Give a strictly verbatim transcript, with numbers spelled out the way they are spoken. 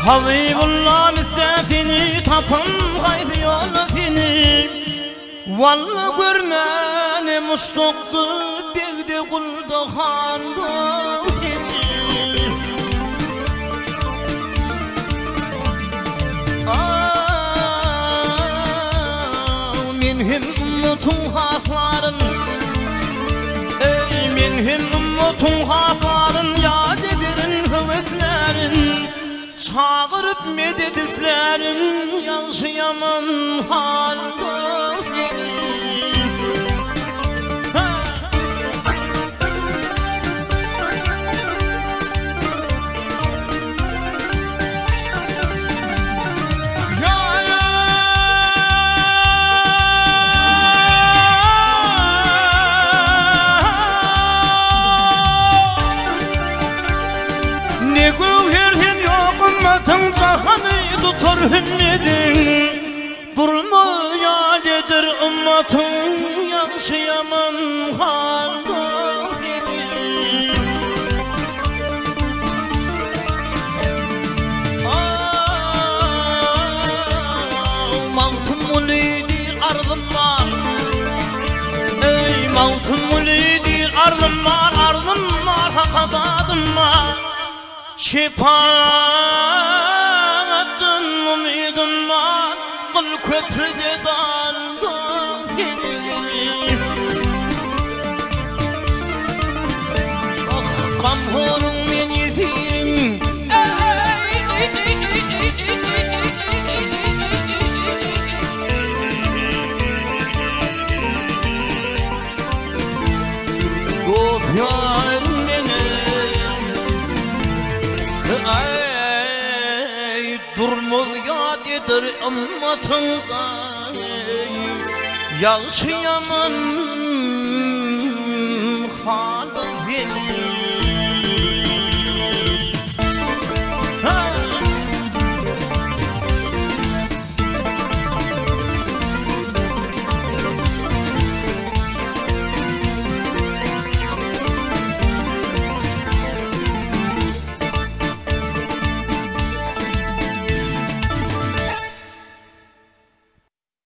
Habibullah müstefini tapın haydi yolu seni. Vallahi görmeni muştuktu bildi kulda handı seni. Minhim ümmutun hasların, ey minhim ümmutun hasların, yad edirin hüveslerin, çağırıp mededislerin, yaşı yaman halda senin. Tutar hünnedin, durma yadedir ümmetin, yaşı yaman halda senin. Mavtun mulidir arzım var, ey mavtun mulidir arzım var, arzım var, hakikatim var. Şefaatın umidum var, kıl köprüde dalda seni. Ah kamhurun men yetirim, dost yarım ey durmaz yad eder ümmetin, yaşı yaman halda senin.